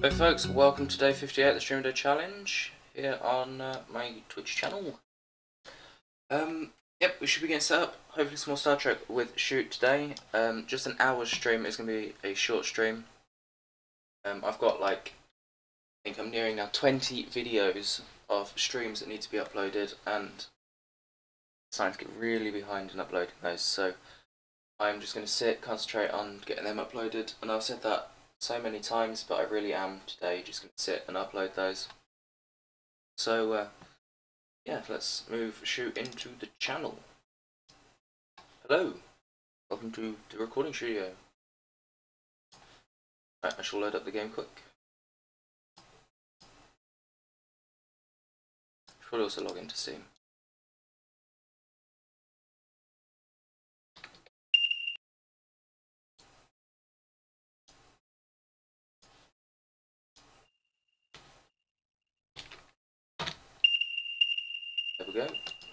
Hello folks, welcome to day 58 of the Stream Day Challenge here on my Twitch channel. Yep, we should be getting set up. Hopefully some more Star Trek with Shoot today. Just an hour's stream. It's going to be a short stream. I've got I think I'm nearing now 20 videos of streams that need to be uploaded, and I'm starting to get really behind in uploading those, so I'm just going to sit, concentrate on getting them uploaded, and I've said that so many times, but I really am today just going to sit and upload those. So yeah, let's move Shoot into the channel. Hello, welcome to the recording studio. Right, I shall load up the game quick. Should also log into Steam. There we go.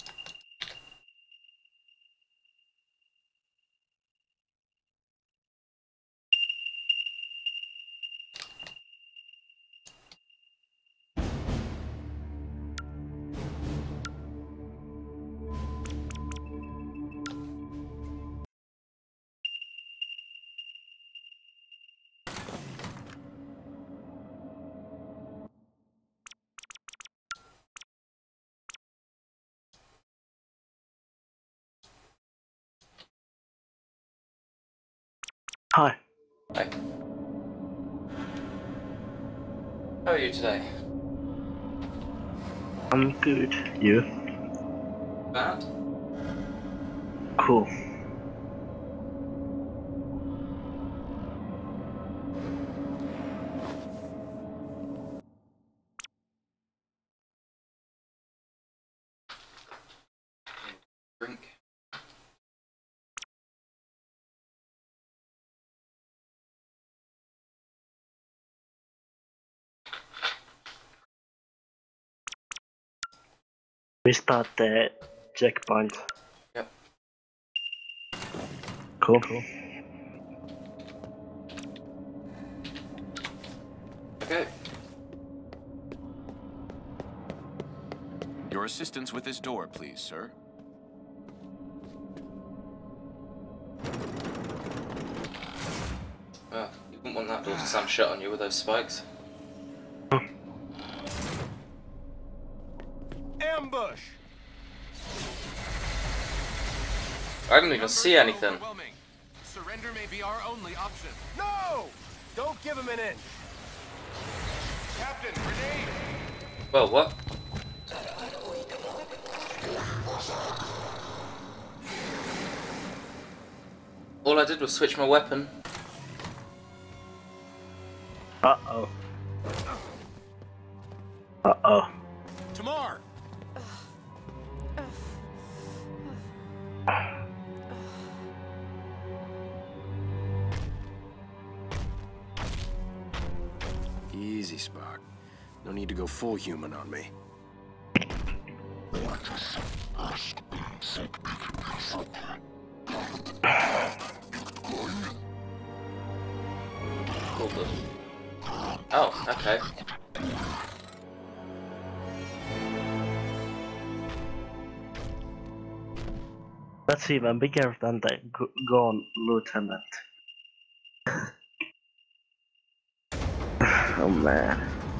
Hi. Hi. How are you today? I'm good. You? Bad? Cool. Drink. We start the checkpoint. Yep. Cool. Okay. Your assistance with this door, please, sir. Oh, you wouldn't want that door to slam shut on you with those spikes. Ambush! I didn't even see anything. Surrender may be our only option. No! Don't give him an inch! Captain, grenade! Well, what? All I did was switch my weapon. Uh-oh. Uh-oh. Tamar! Easy, Spock. No need to go full human on me. Cool, good. Oh, okay. That's even bigger than the gone lieutenant. Oh man.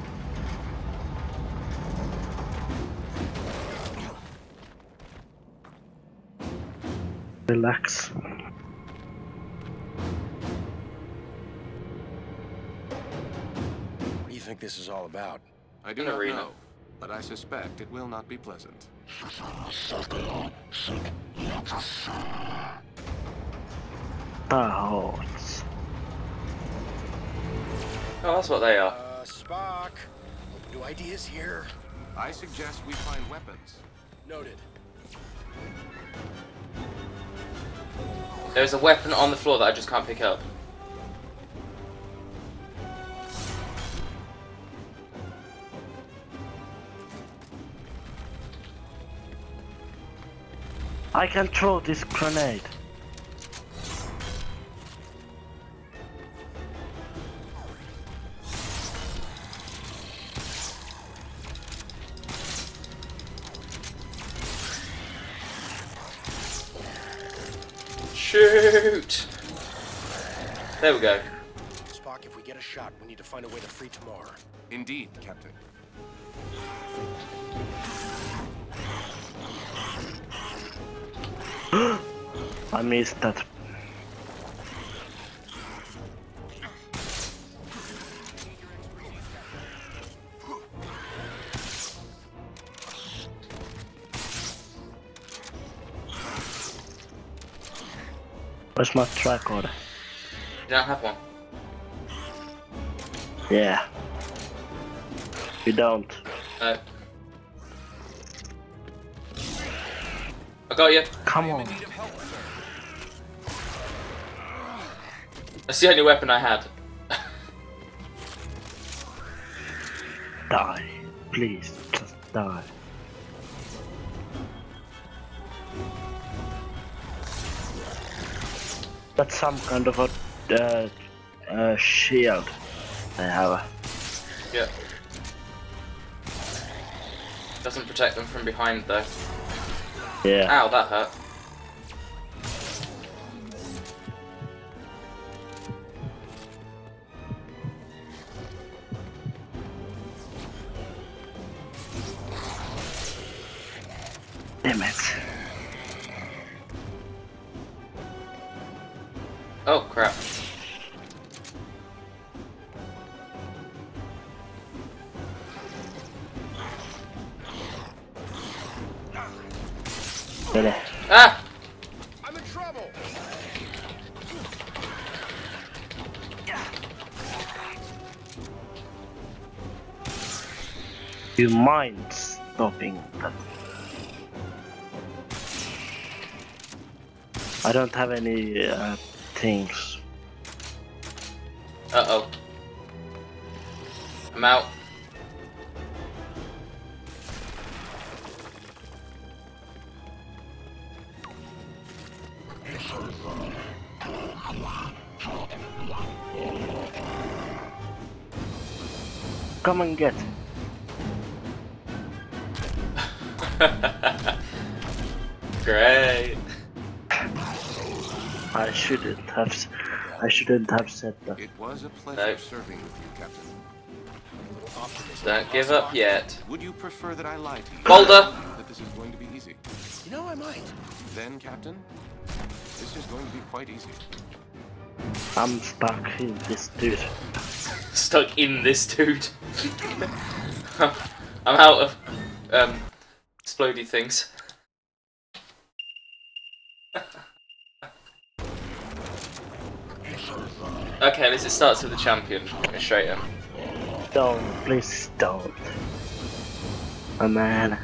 Relax. What do you think this is all about? I do An not arena. know, but I suspect it will not be pleasant. Oh, Oh, that's what they are. Spock. Open to ideas here. I suggest we find weapons. Noted. There's a weapon on the floor that I just can't pick up. I can throw this grenade. Shoot! There we go. Spock, if we get a shot, we need to find a way to free Tamar. Indeed, Captain. I missed that. Where's my tricorder? You don't have one. Yeah. You don't. No. I got you. Come on. That's the only weapon I had. Die. Please, just die. That's some kind of a shield they have. Yeah. Doesn't protect them from behind though. Yeah. Ow, that hurt. Damn it. Oh crap. Really? Ah! I'm in trouble! Do you mind stopping that? I don't have any things. Uh-oh. I'm out. Come and get. Great. I shouldn't have said that. It was a pleasure No. serving with you, Captain. Don't give up yet. Would you prefer that I lie to you? Boulder! That this is going to be easy. You know, I might. Then, Captain, this is going to be quite easy. I'm stuck in this dude. Stuck in this dude. I'm out of explodey things. Okay, at least it starts with the champion. Straight in. Don't, please don't. Oh man.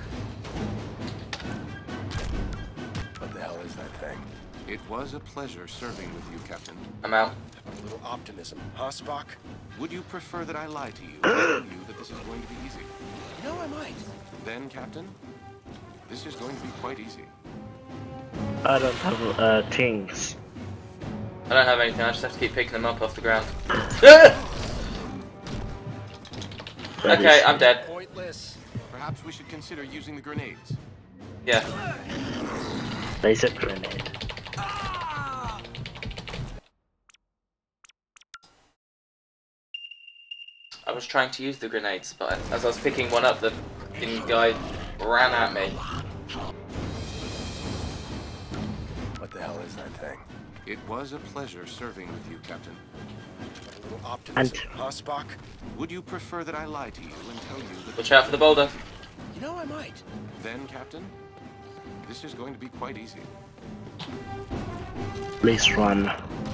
What the hell is that thing? It was a pleasure serving with you, Captain. I'm out. A little optimism, huh, Spock? Would you prefer that I lie to you and tell you that this is going to be easy? You know, I might. Then, Captain, this is going to be quite easy. I don't have things. I don't have anything, I just have to keep picking them up off the ground. That Okay, is- I'm dead. Pointless. Perhaps we should consider using the grenades. Yeah. Laser grenade. I was trying to use the grenades, but as I was picking one up, the fucking guy ran at me. What the hell is that thing? It was a pleasure serving with you, Captain. A little optimism, And- huh, Spock? Would you prefer that I lie to you and tell you that... Watch out for the boulder. You know, I might. Then, Captain, this is going to be quite easy. Please run.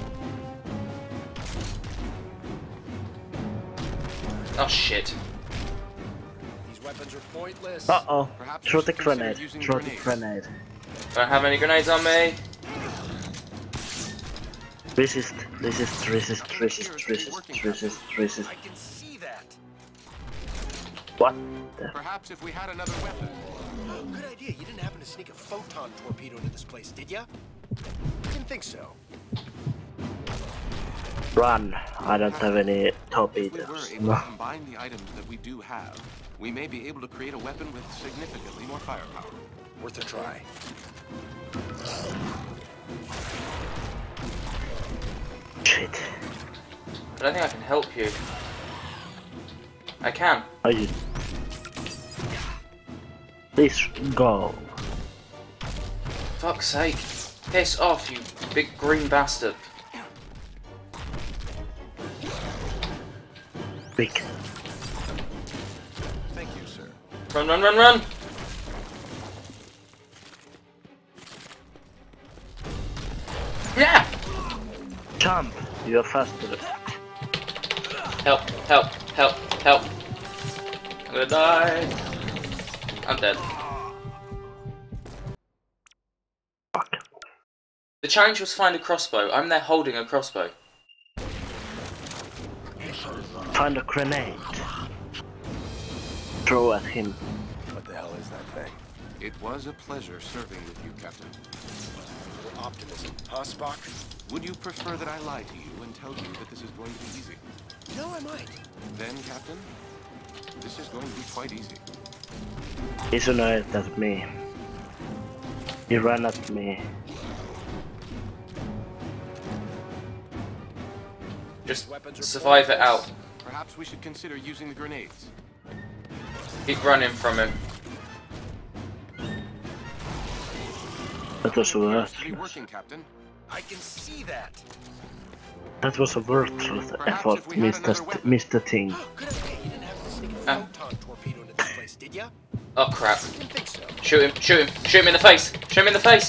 Oh shit. These weapons are pointless. Uh-oh. Perhaps Throw we the should consider grenade. using Throw the grenades. grenade. Don't have any grenades on me. Resist, resist, resist, resist, resist, resist, resist. I can see that. What the? Perhaps if we had another weapon. Oh, good idea. You didn't happen to sneak a photon torpedo into this place, did ya? Didn't think so. Run. I don't have any If we were torpedoes. able No. to combine the items that we do have, we may be able to create a weapon with significantly more firepower. Worth a try. I don't think I can help you. I can. Are you? Please go. Fuck's sake. Piss off, you big green bastard. Big. Thank you, sir. Run, run, run, run! Yeah! Jump. You're faster. Help, help, help, help. I'm gonna die. I'm dead. Fuck. The challenge was find a crossbow. I'm there holding a crossbow. Find a grenade. Throw at him. What the hell is that thing? It was a pleasure serving with you, Captain. Optimism, huh, Spock? Would you prefer that I lie to you and tell you that this is going to be easy? No, I might. Then, Captain, this is going to be quite easy. He's annoyed at me. He ran at me. Just Weapons are survive it out. Perhaps we should consider using the grenades. Keep running from him. That was Appears to be worthless. working, Captain. I can see that. That was a worthless Perhaps effort, if we had another weapon. Mr. Thing. Good idea. You didn't have to sneak a Ah. photon torpedo into this place, did ya? Oh crap. Didn't think so. Shoot him, shoot him, shoot him in the face! Shoot him in the face!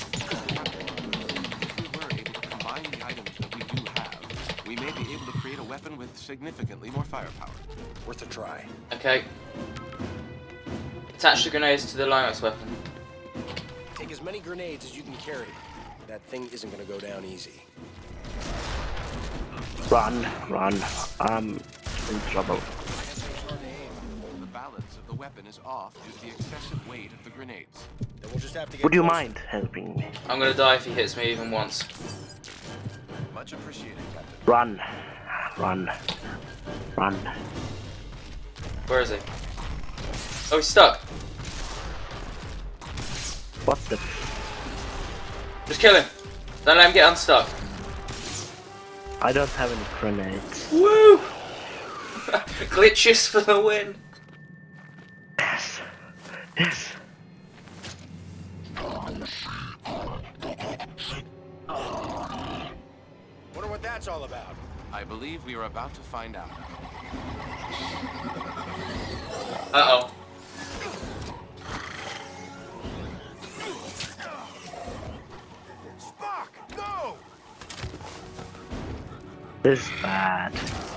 If we were able to combine the items that we do have, we may be able to create a weapon with significantly more firepower. Worth a try. Okay. Attach the grenades to the Linux weapon. Take as many grenades as you can carry. That thing isn't gonna go down easy. Run, run. I'm in trouble. The balance of the weapon is off due to the excessive weight of the grenades. Then we'll just have to get Would you closer. mind helping me? I'm gonna die if he hits me even once. Much appreciated, Captain. Run, run, run. Where is he? Oh, he's stuck. What the? Just kill him. Don't let him get unstuck. I don't have any grenades. Woo! Glitches for the win. Yes, yes. Wonder what that's all about. I believe we are about to find out. Uh-oh. Spock, no! This is bad.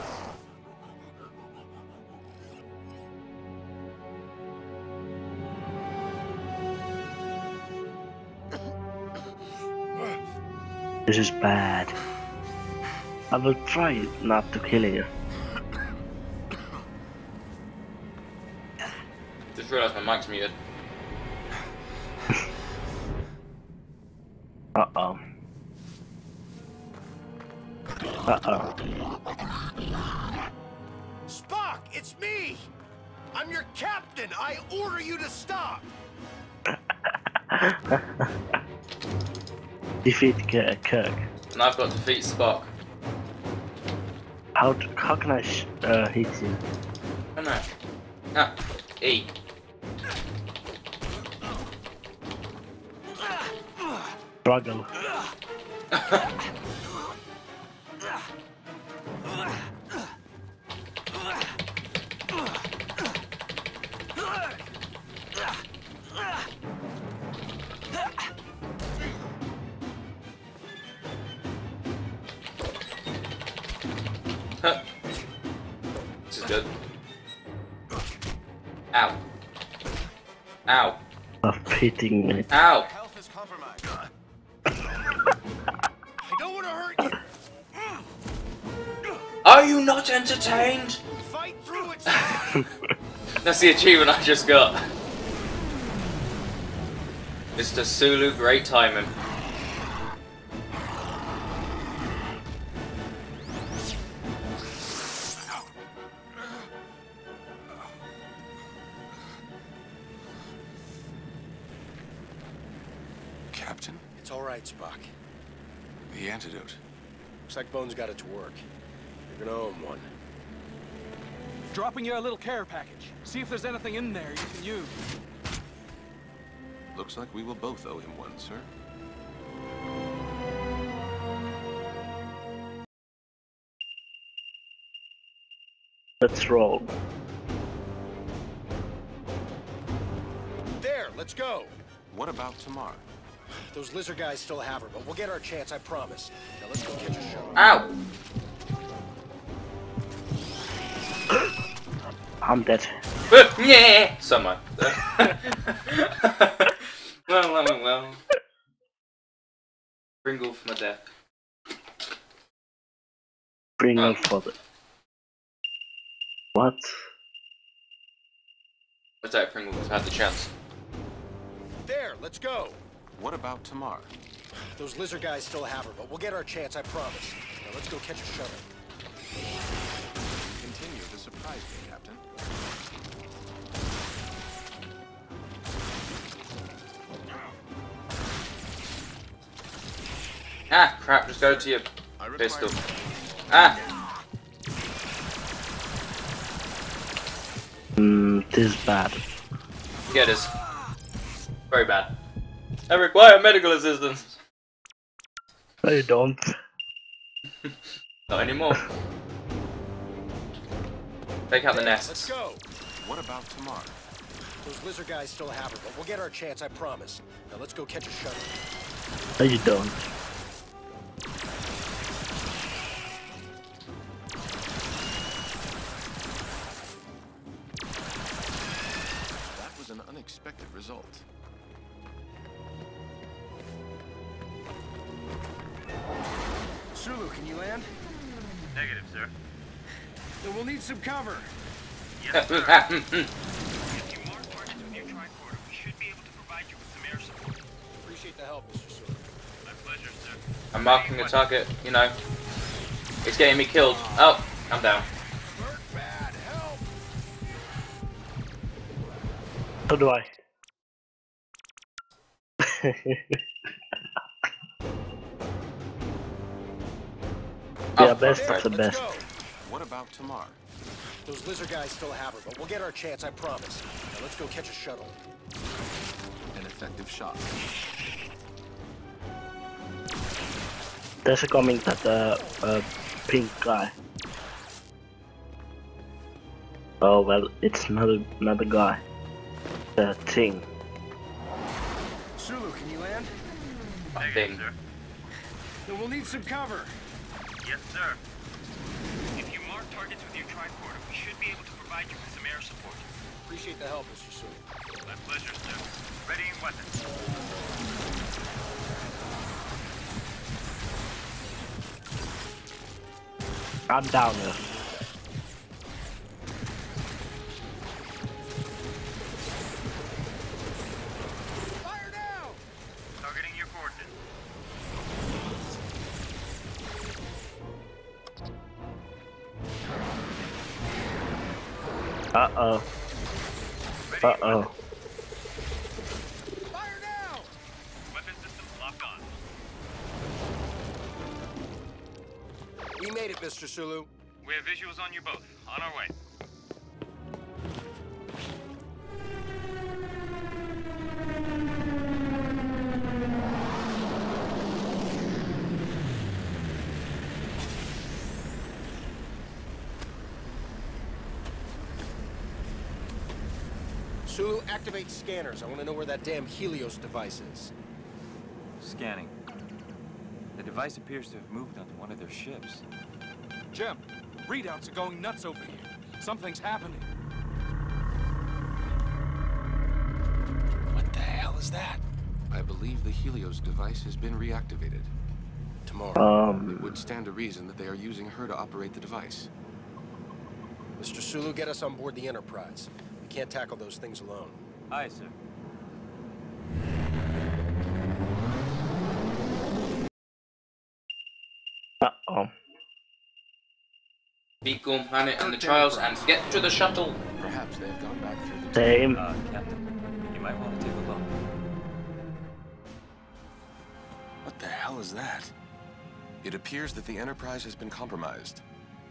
This is bad. I will try not to kill you. Just realised my mic's muted. Uh-oh. Uh-oh. Spock, it's me! I'm your captain! I order you to stop! Defeat Kirk. And I've got to defeat Spock. How can I hit you? Oh no. Ah. E. Struggle. This is good. Ow. Ow. Stop hitting me. Ow. Health is compromised. I don't want to hurt you! Are you not entertained? Fight through it! That's the achievement I just got. Mr. Sulu, great timing. Captain, It's all right, Spock. the antidote. Looks like Bones got it to work. You're gonna own one. Dropping you a little care package. See if there's anything in there you can use. Looks like we will both owe him one, sir. Let's roll. There, let's go. What about Tamar? Those lizard guys still have her, but we'll get our chance, I promise. Now let's go catch a shuttle. Ow! I'm dead. Yeah! Someone. well. Pringle for my death. Bring on for the... What? What's that, Pringle? Had the chance. There, let's go. What about Tamar? Those lizard guys still have her, but we'll get our chance, I promise. Now let's go catch a shuttle. Continue to surprise me, Captain. Ah, crap, just go to your pistol. Ah! This is bad. Yeah, it is. Very bad. I require medical assistance. No, you don't. Not anymore. Take out the Let's nests. go. What about Tamar? Those lizard guys still have her, but we'll get our chance, I promise. Now let's go catch a shuttle. No, you don't. That was an unexpected result. Sulu, can you land? Negative, sir. Then we'll need some cover. Yes, sir. If you mark targets with your tricorder, we should be able to provide you with some air support. Appreciate the help, Mr. Sulu. My pleasure, sir. I'm marking the target, you know. It's getting me killed. Oh, I'm down. Hurt bad, help! So do I. Yeah, best There, of the let's best. go. What about Tamar? Those lizard guys still have her, but we'll get our chance, I promise. Now let's go catch a shuttle. An effective shot. There's a coming that pink guy. Oh well, it's another guy. The thing. Sulu, can you land? Thing. Sir. Then we'll need some cover. Yes, sir. If you mark targets with your tricorder, we should be able to provide you with some air support. Appreciate the help, Mr. Sulu. My pleasure, sir. Readying weapons. I'm down here. Fire now! Targeting your coordinates. Uh-oh. Readying Uh-oh. weapons. Fire now! Weapon systems locked on. We made it, Mr. Sulu. We have visuals on you both. On our way. Sulu, activate scanners. I want to know where that damn Helios device is. Scanning. The device appears to have moved onto one of their ships. Jim, readouts are going nuts over here. Something's happening. What the hell is that? I believe the Helios device has been reactivated. Tamar, it would stand to reason that they are using her to operate the device. Mr. Sulu, get us on board the Enterprise. We can't tackle those things alone. Aye, sir. Uh-oh. Beat Gorm Planet and the trials and get to the shuttle. Perhaps they have gone back through the Same. Captain, you might want to take a look. What the hell is that? It appears that the Enterprise has been compromised.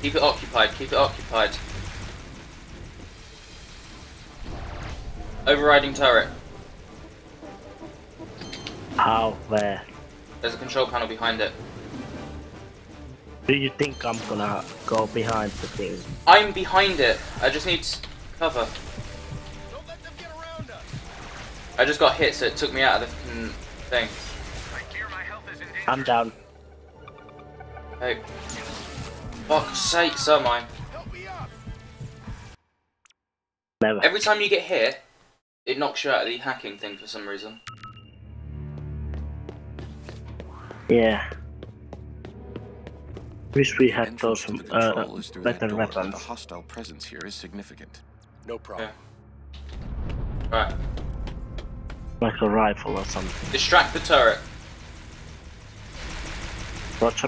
Keep it occupied, keep it occupied. Overriding turret. How? Where? There's a control panel behind it. Do you think I'm gonna go behind the thing? I'm behind it. I just need cover. Don't let them get around us. I just got hit, so it took me out of the thing. I fear my health is in danger. I'm down. Hey. Fuck's sake, so am I. Help me up. Never. Every time you get hit, it knocks you out of the hacking thing for some reason. Yeah. Wish we had Entrance those to the control is through that better door, but weapons. the hostile presence here is significant. No problem. Right. Like a rifle or something. Distract the turret. Roger.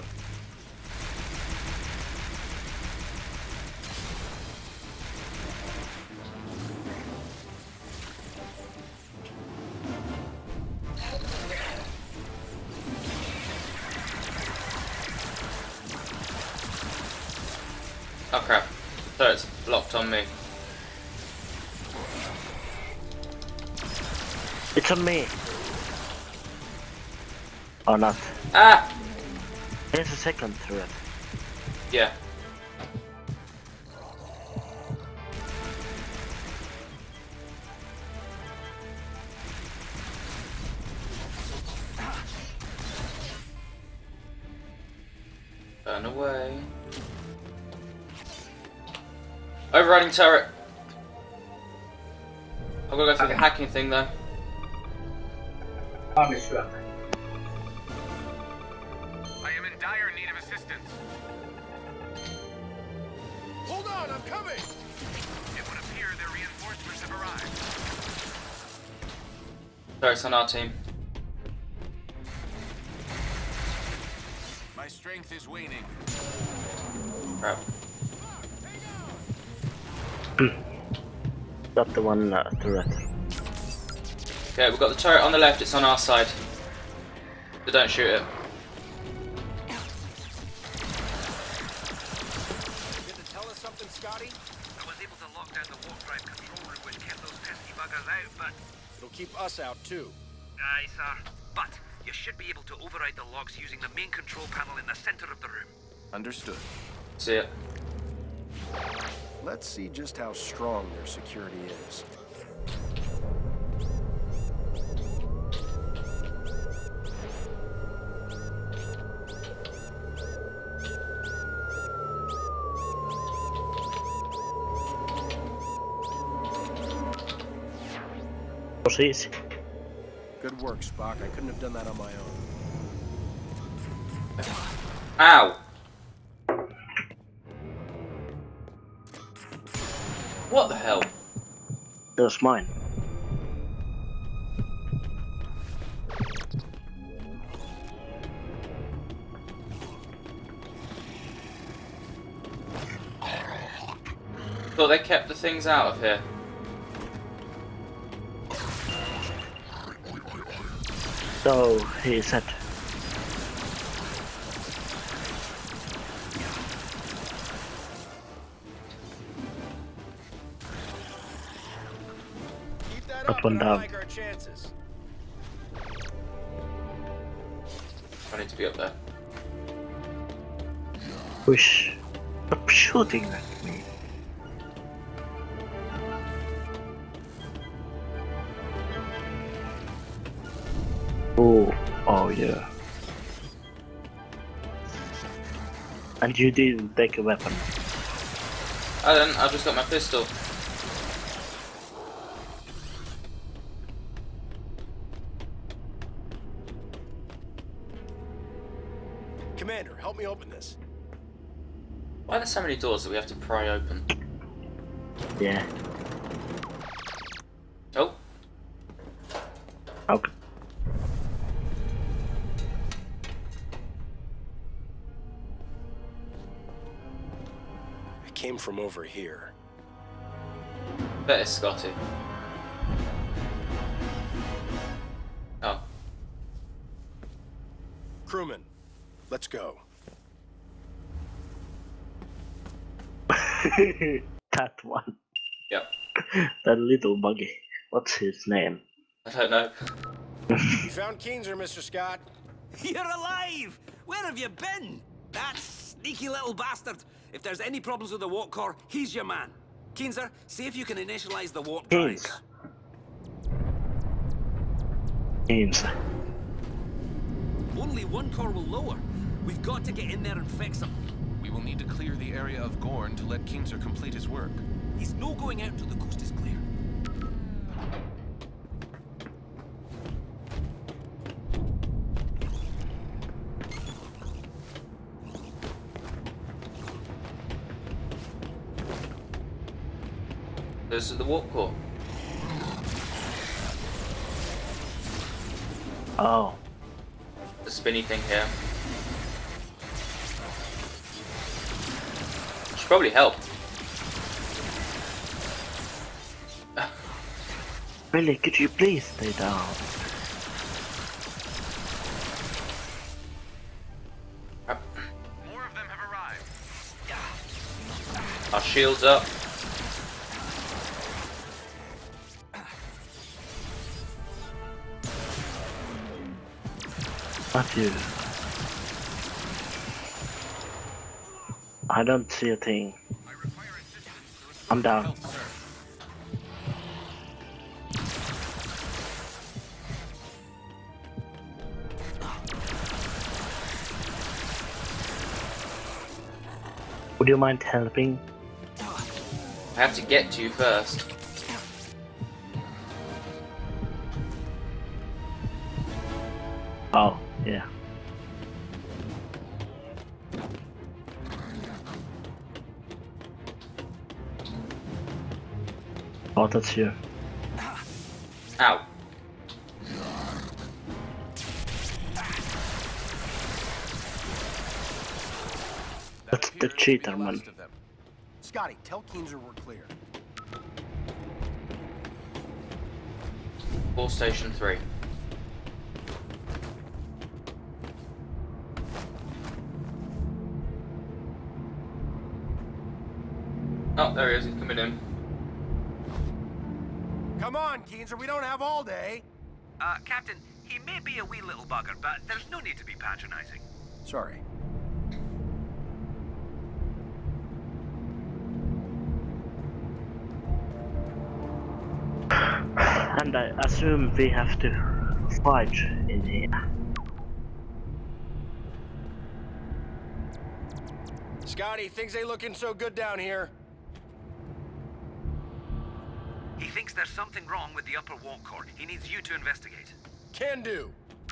Oh crap. The turret's locked on me. It's on me. Or not. Ah! There's a second turret. Yeah. Burn away. Overriding turret. I've got to go through the hacking thing though. I am in dire need of assistance. Hold on, I'm coming. It would appear their reinforcements have arrived. Turret's on our team. My strength is waning. Crap. Got the one turret. Okay, we've got the turret on the left, it's on our side. So don't shoot it. Did it tell us something, Scotty? I was able to lock down the warp drive control room which kept those pesky buggers out, but... It'll keep us out, too. Aye, sir. But you should be able to override the locks using the main control panel in the center of the room. Understood. See it. Let's see just how strong their security is. Was easy. Good work, Spock. I couldn't have done that on my own. Ow! What the hell? That was mine. Thought they kept the things out of here. So he said. Keep that Up up, and and I down. like our chances. I need to be up there. Wish. Stop shooting at me. Oh yeah. And you didn't take a weapon. I didn't, I just got my pistol. Commander, help me open this. Why are there so many doors that we have to pry open? Yeah. Oh, Okay. It came from over here. better Scotty. Oh, Crewman, let's go. That one. Yep. That little buggy. What's his name? I don't know. You found Keenzer, Mr. Scott. You're alive! Where have you been? That sneaky little bastard. If there's any problems with the warp core, he's your man. Keenzer, see if you can initialize the warp drives. Keenzer. Only one core will lower. We've got to get in there and fix him. We will need to clear the area of Gorn to let Keenzer complete his work. He's no going out till the coast is clear. This is the warp core. Oh. The spinny thing here. Should probably help. Really, could you please stay down? More of them have arrived. Our shields up. Matthew. I don't see a thing. I'm down. Would you mind helping? I have to get to you first. Oh, yeah. Oh, that's you. Ow. That's the cheater, man. Scotty, tell Keenzer we're clear. Ball station 3. Oh, there he is. He's coming in. Come on, Keenzer, we don't have all day. Captain, he may be a wee little bugger, but there's no need to be patronizing. Sorry. And I assume we have to fight in here. Scotty, things ain't looking so good down here. He thinks there's something wrong with the upper warp core. He needs you to investigate. Can do.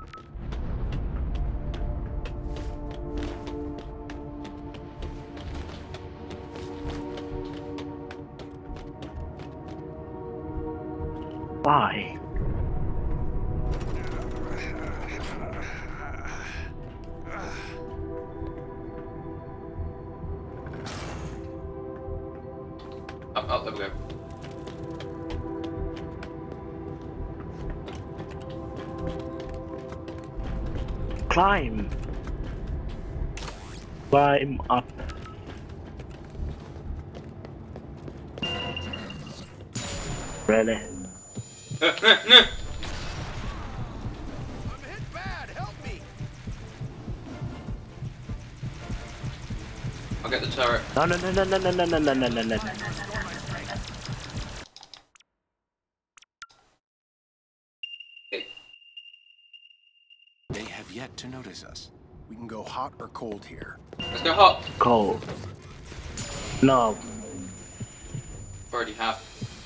Why? Oh, there we go. Climb! Climb up. Really? I'm hit bad, help me! I'll get the turret. No, no, no, no, no, no, no, no, no, no, no, no. They have yet to notice us. We can go hot or cold here. Let's go hot. Cold. No. Already have.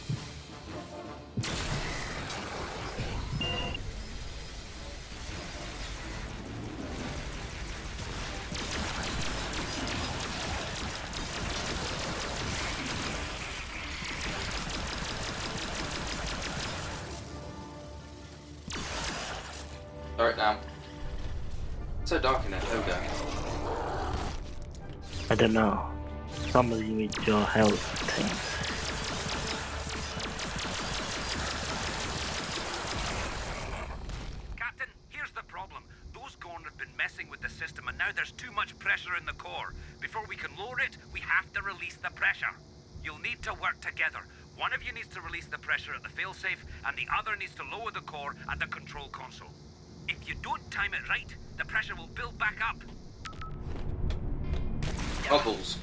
Turret down. It's so dark in there. There we go. I don't know. Somebody with your health thing. Captain, here's the problem. Those Gorn have been messing with the system and now there's too much pressure in the core. Before we can lower it, we have to release the pressure. You'll need to work together. One of you needs to release the pressure at the failsafe, and the other needs to lower the core at the control console. If you don't time it right, the pressure will build back up. Bubbles.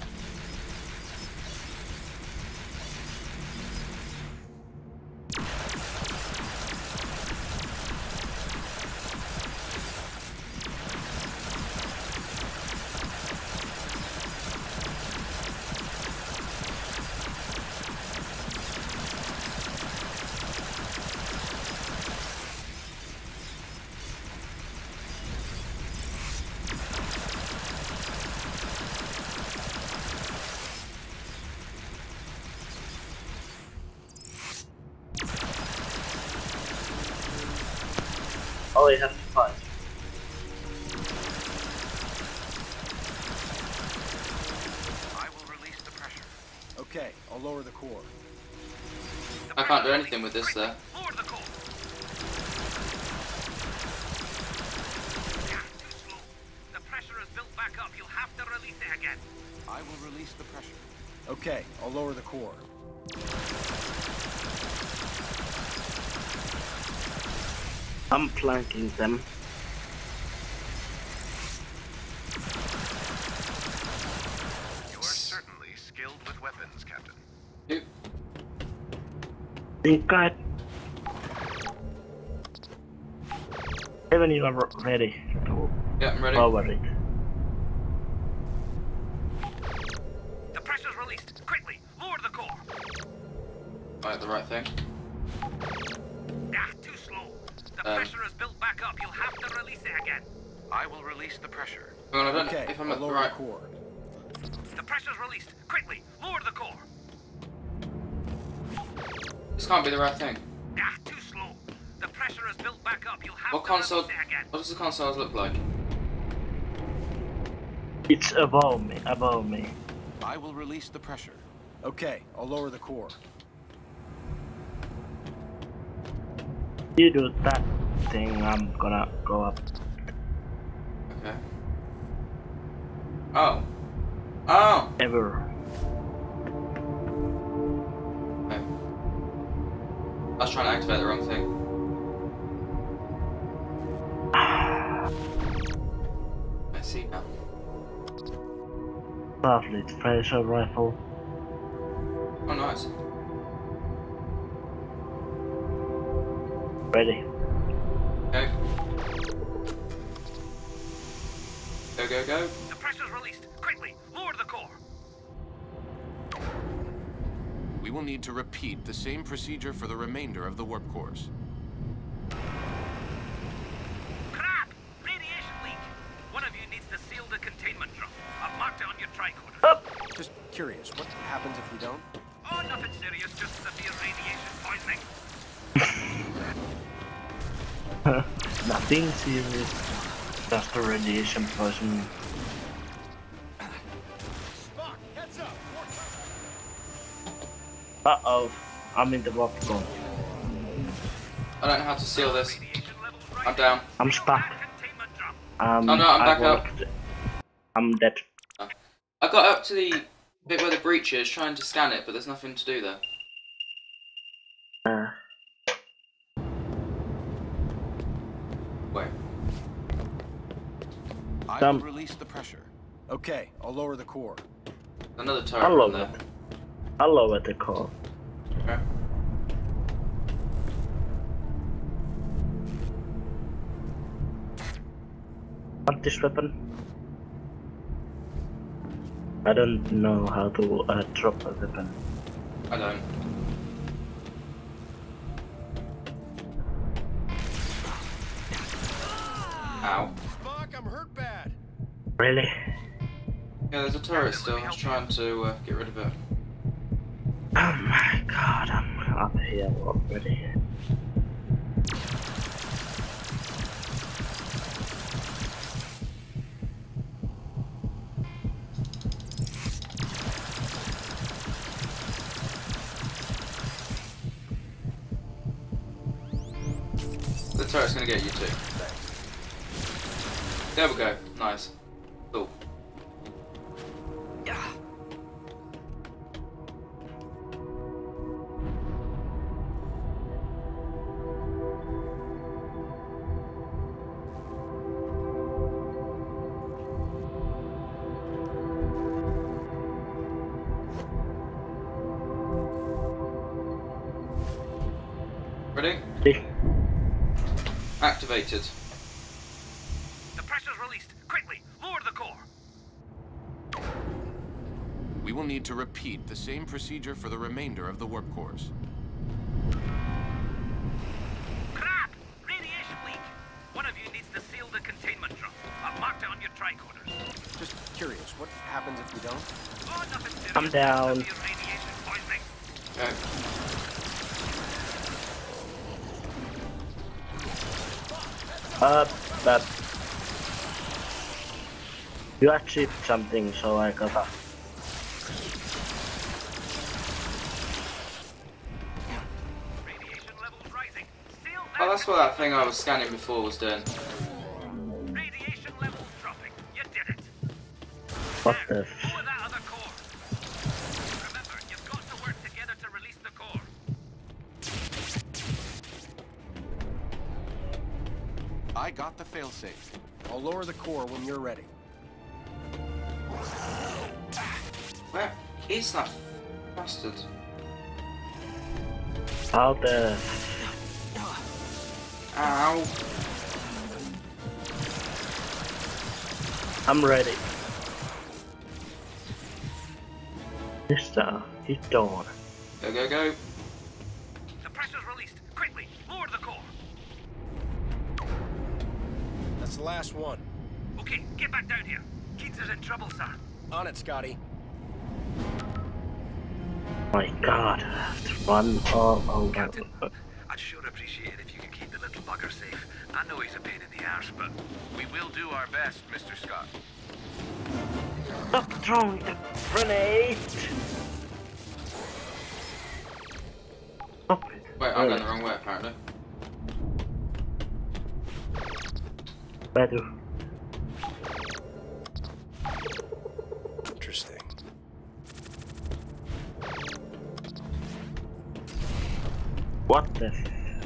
Oh, you have to fight. I will release the pressure. Okay, I'll lower the core. I can't do anything with this there. Lower the core. Yeah, too slow. The pressure is built back up. You'll have to release it again. I will release the pressure. Okay, I'll lower the core. I'm flanking them. You are certainly skilled with weapons, Captain. Oop. Think I... Even you are ready to Yeah, I'm ready. lower it. The pressure's released. Quickly, lower the core. Right, the right thing. Ah, too slow. The pressure is built back up. You'll have to release it again. I will release the pressure. Well, I don't Okay, know if I'm I'll at the lower right. the core. The pressure's released. Quickly, lower the core. This can't be the right thing. Ah, too slow. The pressure is built back up. You'll have What to console? release it again. What does the consoles look like? It's above me, above me. I will release the pressure. Okay, I'll lower the core. You do that thing, I'm gonna go up. Okay. Oh. Oh. Ever. Okay. I was trying to activate the wrong thing. I see now. Lovely, it's pressure rifle. Oh, nice. Ready. Okay. Go, go, go. The pressure's released. Quickly, lower the core. We will need to repeat the same procedure for the remainder of the warp cores. Crap! Radiation leak. One of you needs to seal the containment drum. I've marked it on your tricorder. Just curious, what happens if we don't? Oh, nothing serious. Just severe radiation poisoning. Nothing serious. Just a radiation poison. Spock, heads up! Uh-oh. I'm in the warp core. I don't know how to seal this. Radiation levels I'm rising. down. I'm stuck. Containment drum. Oh no, I'm back up. I'm dead. I got up to the bit where the breach is, trying to scan it, but there's nothing to do there. Wait. I Dumb. will release the pressure. Okay, I'll lower the core. Another turret I'll on lower there. it. I'll lower the core. Okay. Want this weapon? I don't know how to drop a weapon. I don't. Ow. Spock, I'm hurt bad. Really? Yeah, there's a turret still. I was trying to get rid of it. Oh my god, I'm up here already. The turret's gonna get you too. There we go. Nice. Cool. Ready? See? Activated. The pressure's released. Quickly, lower the core. We will need to repeat the same procedure for the remainder of the warp cores. Crap! Radiation leak. One of you needs to seal the containment drum. I've marked it on your tricorders. Just curious, what happens if we don't? Oh, nothing serious. I'm down. Severe radiation poisoning. But you achieved something, so I gotta. Radiation levels rising. Seal Oh, that's what that thing I was scanning before was doing. Radiation levels dropping. You did it. What Now, the? lower that other core. Remember, you've got to work together to release the core. I got the failsafe. I'll lower the core when you're ready. Where is that bastard? How the? Ow. I'm ready. Mister, he's done. Go, go, go. The pressure's released. Quickly, lower the core. That's the last one. Okay, get back down here. Keats is in trouble, sir. On it, Scotty. My God, I have to run all over. Captain, I'd sure appreciate it if you could keep the little bugger safe. I know he's a pain in the arse, but We will do our best, Mr. Scott. Stop throwing the grenade! Stop it. Wait, I'm going the wrong way apparently. Better. Interesting. What the?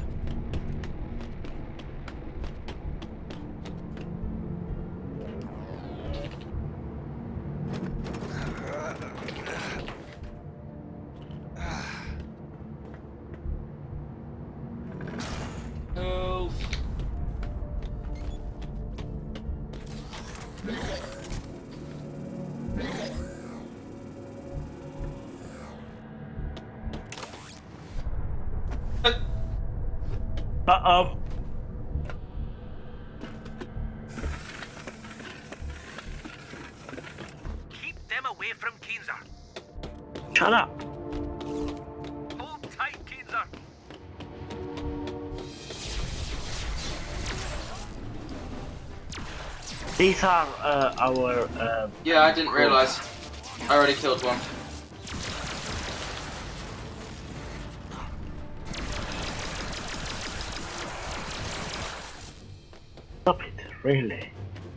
Help. Uh-oh. keep them away from Keenzer. Shut up. Hold tight, Keenzer. These are our Yeah, I didn't realise. I already killed one. Stop it, really.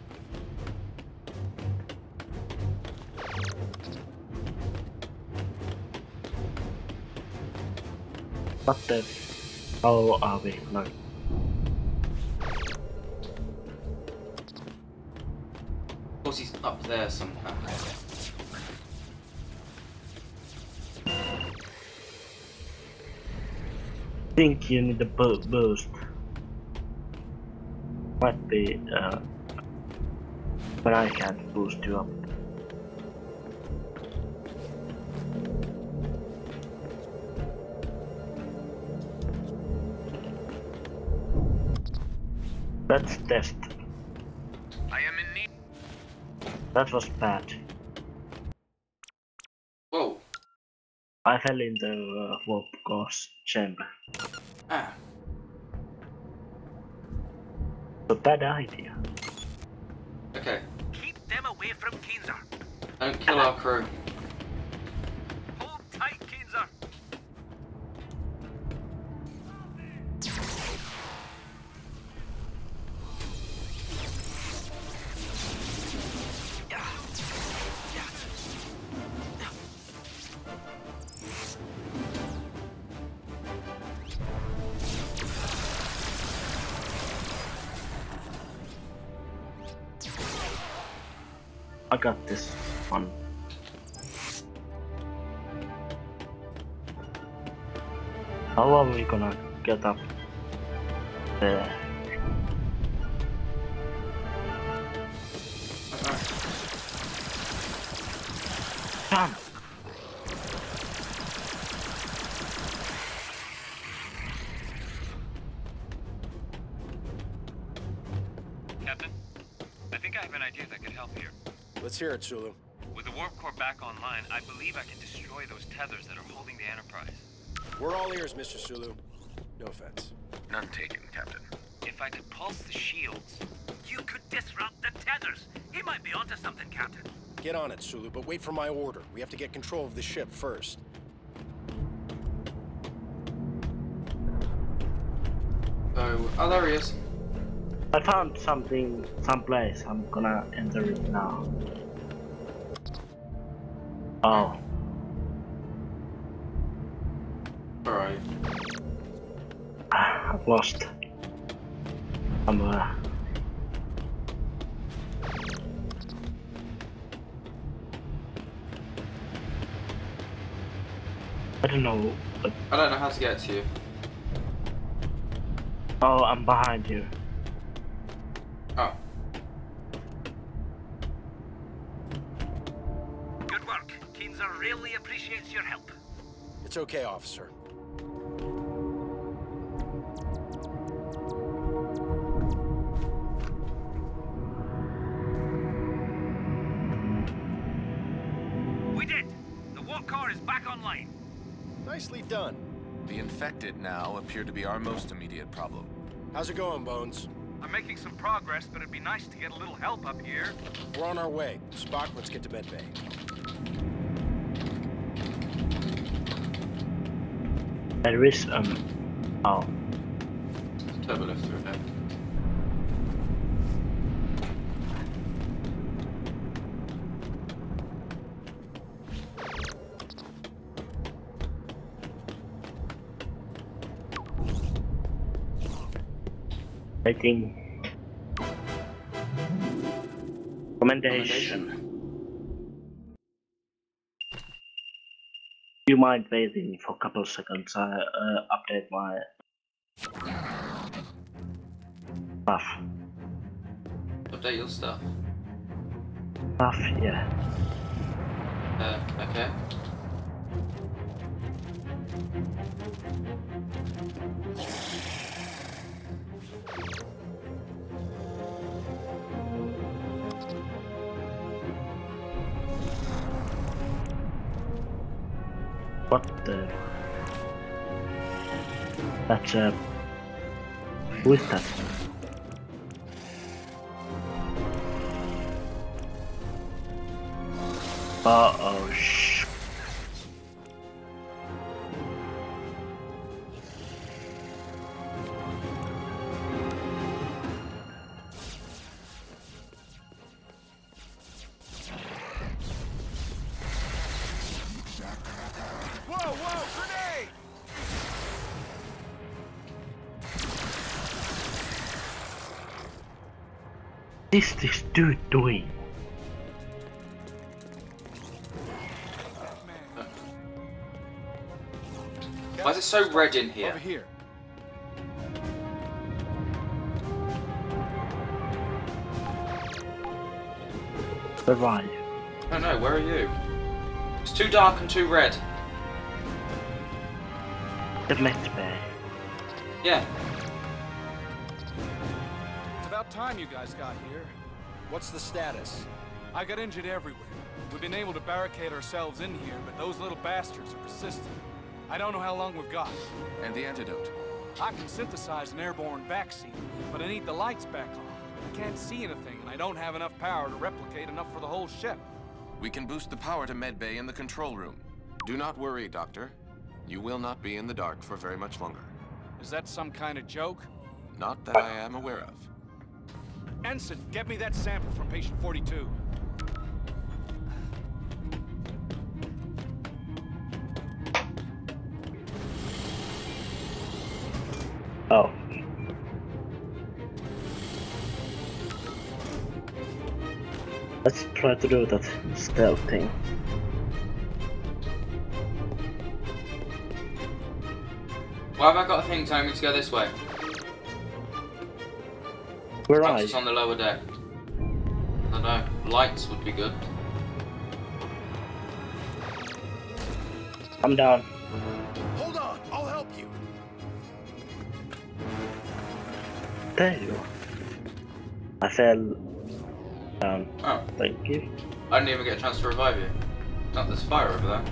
What the? How are we? No. Of course, he's up there somehow. Think you need a boost. Might be, but I can't boost you up. Let's test. I am in need. That was bad. Whoa. I fell in the warp gas chamber. Ah. A bad idea. Okay. Keep them away from Keenzer. Don't kill our crew. Hold tight, Keenzer. I got this one. How are we gonna get up there. Come! Captain, I think I have an idea that could help here. Let's hear it, Sulu. With the warp core back online, I believe I can destroy those tethers that are holding the Enterprise. We're all ears, Mr. Sulu. No offense. None taken, Captain. If I could pulse the shields... You could disrupt the tethers. He might be onto something, Captain. Get on it, Sulu, but wait for my order. We have to get control of the ship first. Oh, there he is. I found something, someplace. I'm gonna enter it now. Oh. Alright. I've lost somewhere. I don't know. But... I don't know how to get to you. Oh, I'm behind you. Oh. Good work. Keenzer really appreciates your help. It's okay, officer. We did. The warp core is back online. Nicely done. The infected now appear to be our most immediate problem. How's it going, Bones? I'm making some progress, but it'd be nice to get a little help up here. We're on our way. Spock, let's get to medbay. There is oh. Turbo lift through there. Waiting. Commendation. Do you mind waiting for a couple of seconds? I update my stuff. Update your stuff. Stuff, yeah. Okay. What the? That's who is that? Uh-oh, shh. Whoa, grenade! What is this dude doing? Why is it so red in here? Over here. Where are you? I don't know, where are you? It's too dark and too red. The medbay. Yeah. It's about time you guys got here. What's the status? I got injured everywhere. We've been able to barricade ourselves in here, but those little bastards are persistent. I don't know how long we've got. And the antidote? I can synthesize an airborne vaccine, but I need the lights back on. I can't see anything, and I don't have enough power to replicate enough for the whole ship. We can boost the power to medbay in the control room. Do not worry, Doctor. You will not be in the dark for very much longer. Is that some kind of joke? Not that I am aware of. Ensign, get me that sample from patient 42. Oh. Let's try to do that stealth thing. Why have I got a thing telling me to go this way? Where Perhaps are it's you? on the lower deck. I don't know. Lights would be good. I'm down. Hold on, I'll help you. There you are. I fell down. Oh, Thank you. I didn't even get a chance to revive you. Oh, there's fire over there.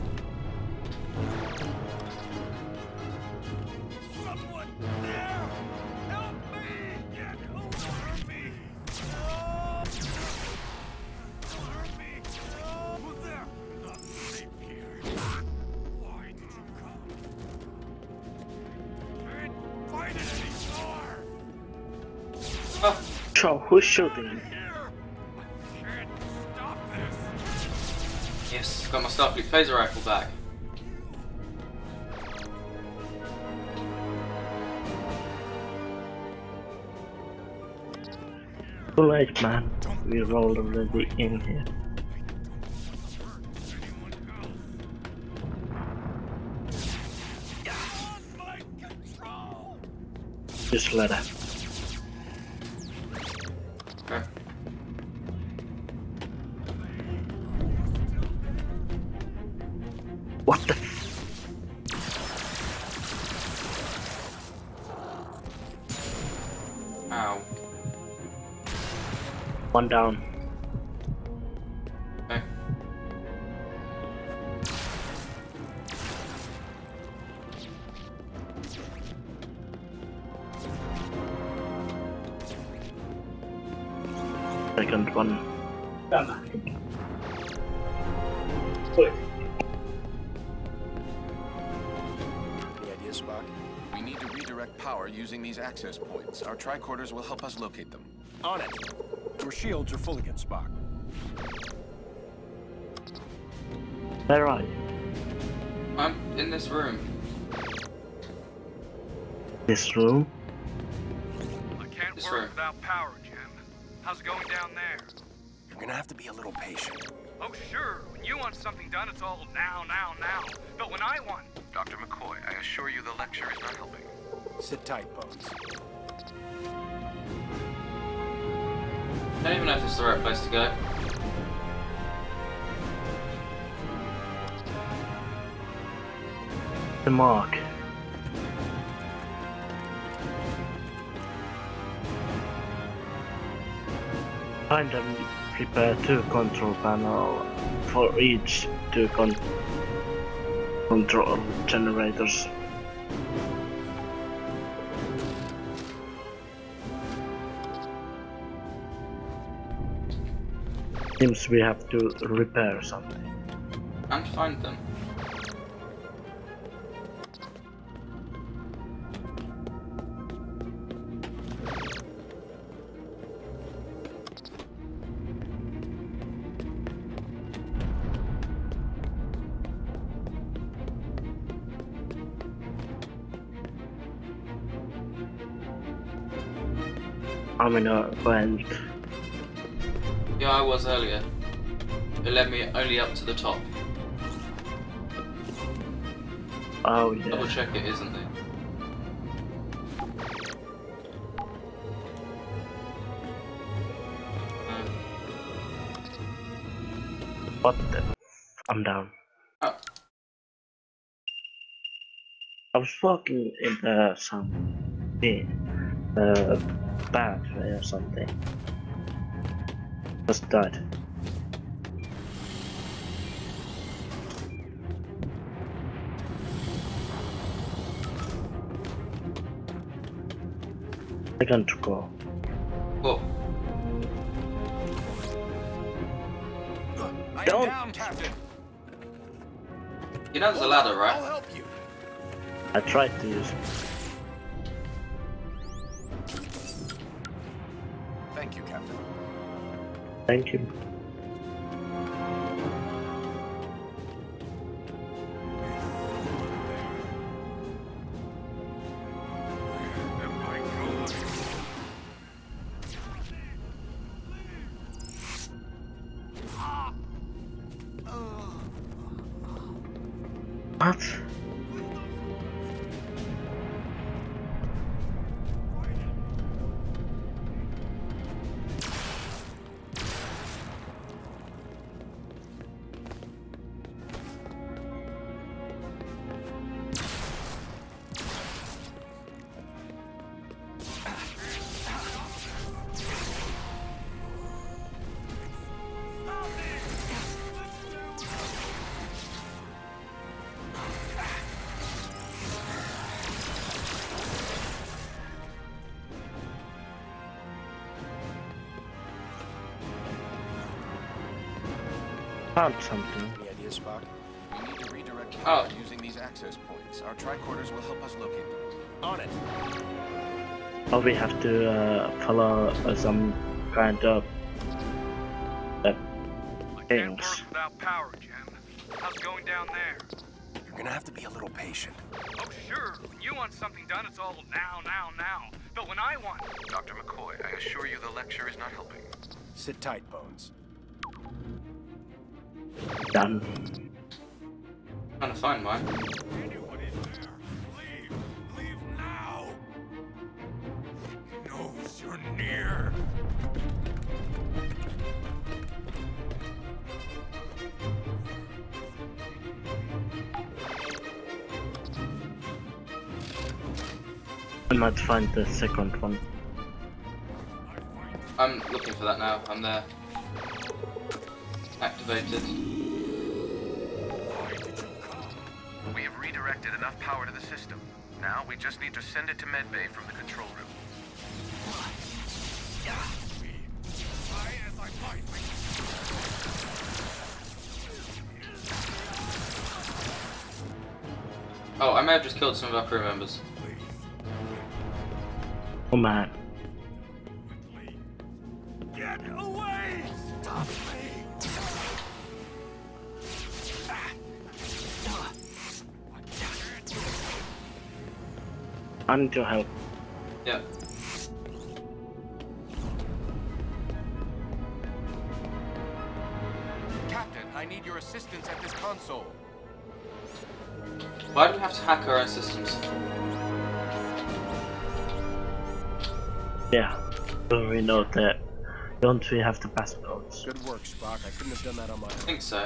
Someone there! Help me! Get over me! Don't hurt me! Who's there? Not safe here. Why did you come? Can't fight it anymore! Oh, So, who's shooting me? Can't stop this! yes, got my Starfleet phaser rifle back. Too late, man. We're already in here. Just let her. Okay. What the? Ow. One down. Okay. Second one. Any ideas, Spock? We need to redirect power using these access points. Our tricorders will help us locate them. On it. Your shields are full again, Spock. Where are you? I'm in this room. This room? I can't This work room. without power, Jim. How's it going down there? You're gonna have to be a little patient. Oh, sure. When you want something done, it's all now, now, now. But when I want... Dr. McCoy, I assure you the lecture is not helping. Sit tight, Bones. I don't even know if this is the right place to go. The mark. Find and prepare 2 control panel for each 2 control generators. Seems we have to repair something. And find them. I'm in a vent. Yeah, I was earlier. It led me only up to the top. Oh Double yeah. check it isn't it. What the? I'm down. Oh, I was walking in some pathway or something. Just died. I got to go. cool. I am Don't- down, Captain. You know there's a Hold ladder, on, right? I'll help you. I tried to use it. Thank you, Captain. Thank you. Am I going? What? found something. Any ideas, Spock? We need to redirect Oh. power using these access points. Our tricorders will help us locate them. On it. Or we have to follow some kind of I can't work things. without power, Jen. How's it going down there? You're gonna have to be a little patient. Oh, sure. When you want something done, it's all now, now, now. But when I want... Dr. McCoy, I assure you the lecture is not helping. Sit tight, Bones. Done. Trying to find mine. Anyone in there, leave. Leave now. He knows you're near. I might find the second one. I'm looking for that now. I'm there. Activated. We have redirected enough power to the system. Now we just need to send it to medbay from the control room. Oh, I may have just killed some of our crew members. Oh man. Get away! Stop me! I need your help. Yeah. Captain, I need your assistance at this console. Why do we have to hack our own systems? Yeah. So we know that. Don't we have the passcodes? Good work, Spock. I couldn't have done that on my I own. think so.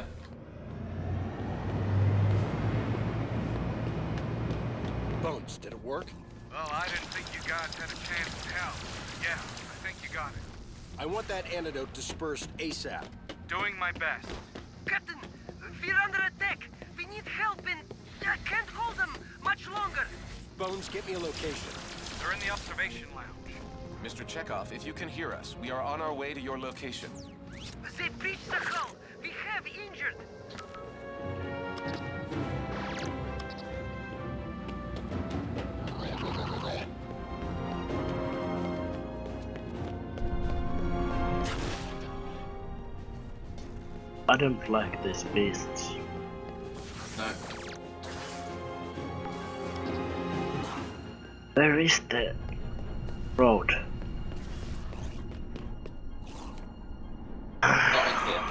Bones, did it work? Well, I didn't think you guys had a chance to help. Yeah, I think you got it. I want that antidote dispersed ASAP. Doing my best. Captain, we're under attack. We need help and I can't hold them much longer. Bones, get me a location. They're in the observation lounge. Mr. Chekhov, if you can hear us, we are on our way to your location. They breached the hull. We have injured. I don't like these beasts. No. Where is the road? Not in here.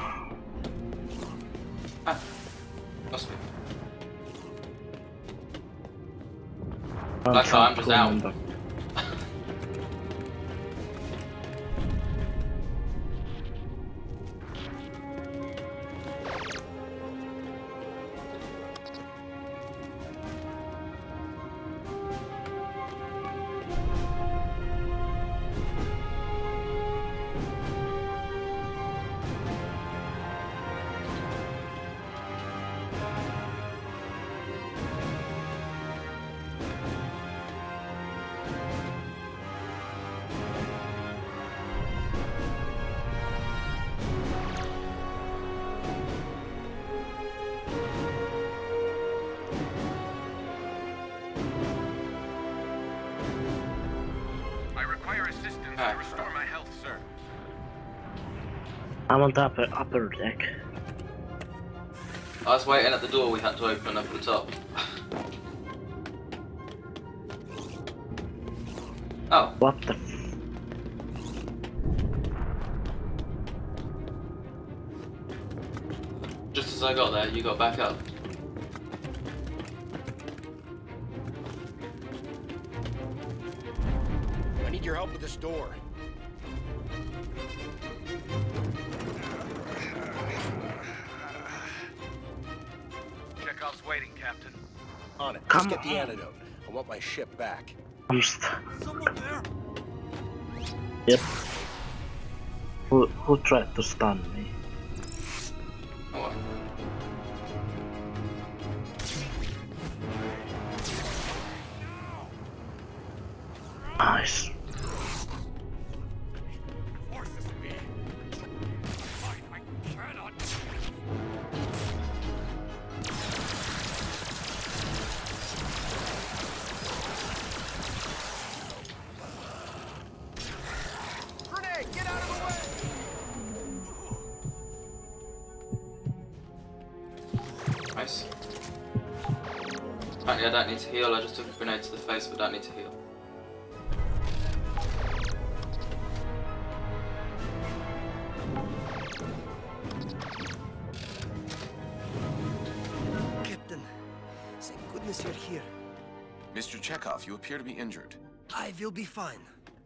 Ah. Must be. That's how I'm just out. I require assistance to restore my health, sir. I'm on the upper deck. I was waiting at the door we had to open up at the top. Oh. What the Just as I got there, you got back up. I need your help with this door. Chekhov's waiting, Captain. On it. Come Let's get the on. antidote. I want my ship back. I'm Someone there? Yep. Who tried to stun me? Oh well. Nice. Forces me. I cannot. Apparently I don't need to heal, I just took a grenade to the face but don't need to heal. Captain, thank goodness you're here. Mr. Chekhov, you appear to be injured. I will be fine.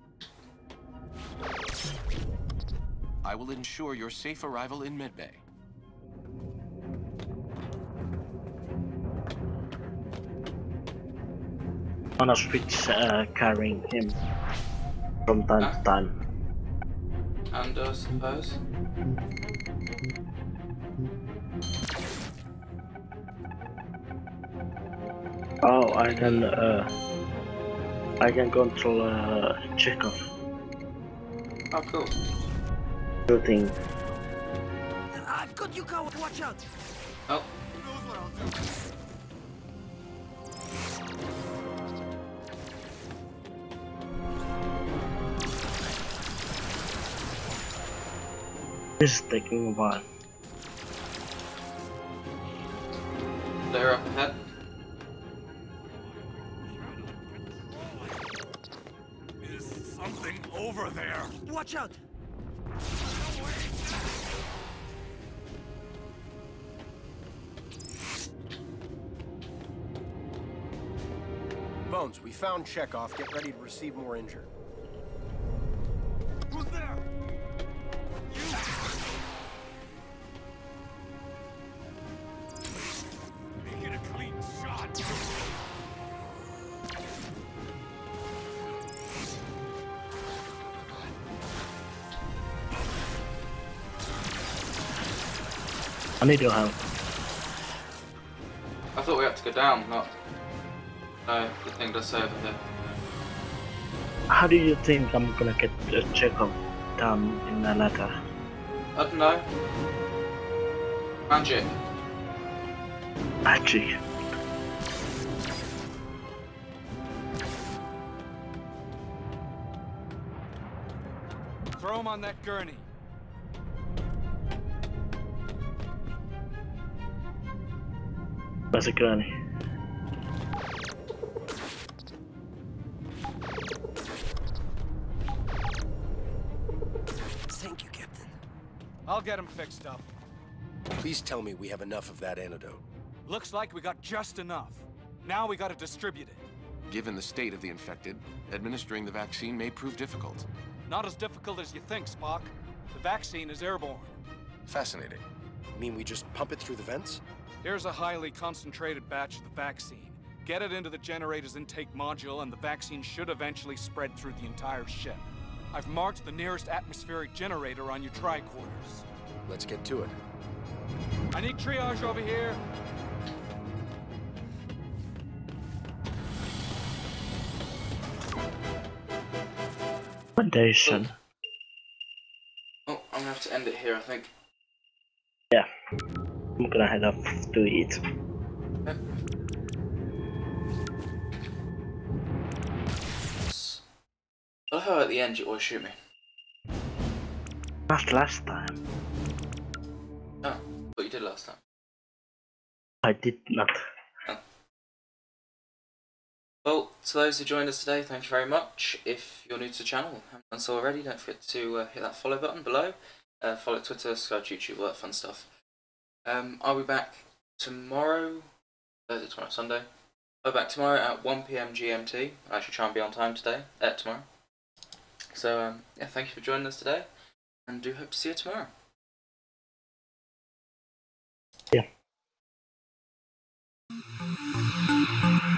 I will ensure your safe arrival in Medbay. One of which carrying him from time to time. And I suppose. Oh, I can control Chekhov Oh, cool. shooting. I've got you covered. Watch out. Oh. This is taking a while. They're up ahead. Is something over there? Watch out. Bones, we found Chekhov. Get ready to receive more injured. Who's there? Make it a clean shot. I need your help. I thought we had to go down, not... No, the thing does say over here. How do you think I'm gonna get Chekhov down in the ladder? I don't know. Magic. Magic. Throw him on that gurney. That's a gurney. Thank you, Captain. I'll get him fixed up. Please tell me we have enough of that antidote. Looks like we got just enough. Now we gotta distribute it. Given the state of the infected, administering the vaccine may prove difficult. Not as difficult as you think, Spock. The vaccine is airborne. Fascinating. You mean we just pump it through the vents? Here's a highly concentrated batch of the vaccine. Get it into the generator's intake module, and the vaccine should eventually spread through the entire ship. I've marked the nearest atmospheric generator on your tricorders. Let's get to it. I need triage over here. Foundation. Oh, I'm gonna have to end it here, I think. Yeah. I'm gonna head off to eat. Okay. I love how at the end you always shoot me. Not last time. Oh, but you did last time. I did not. Oh. Well, to those who joined us today, thank you very much. If you're new to the channel, haven't done so already, don't forget to hit that follow button below. Follow Twitter, subscribe to YouTube, all that fun stuff. I'll be back tomorrow. Tomorrow, Sunday. I'll be back tomorrow at 1 PM GMT. I'll actually try and be on time today, tomorrow. So, yeah, thank you for joining us today, and do hope to see you tomorrow. Yeah.